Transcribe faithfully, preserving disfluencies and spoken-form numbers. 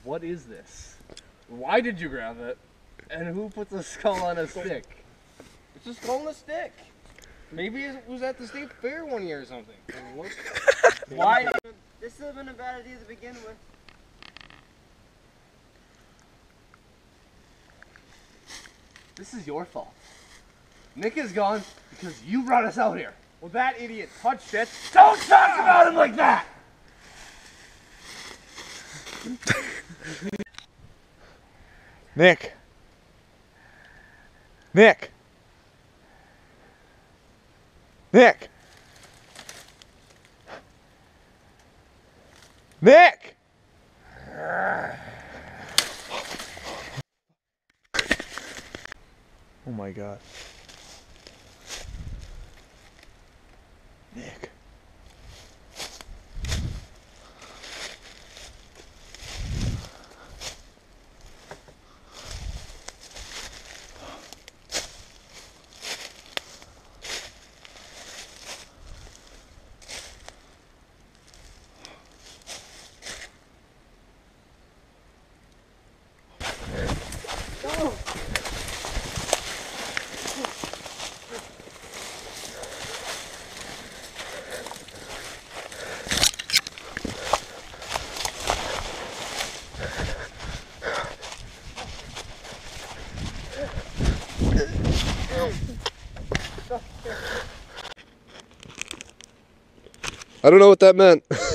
What is this? Why did you grab it? And who puts a skull on a stick? It's a skull on a stick. Maybe it was at the state fair one year or something. Why? This would have been a bad idea to begin with. This is your fault. Nick is gone because you brought us out here. Well, that idiot touched it. Don't talk about him like that! Nick. Nick. Nick. Nick. Oh my God. Nick. I don't know what that meant.